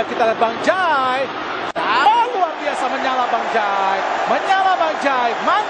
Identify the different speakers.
Speaker 1: Kita lihat Bang Jai. Oh, luar biasa menyala Bang Jai. Menyala Bang Jai.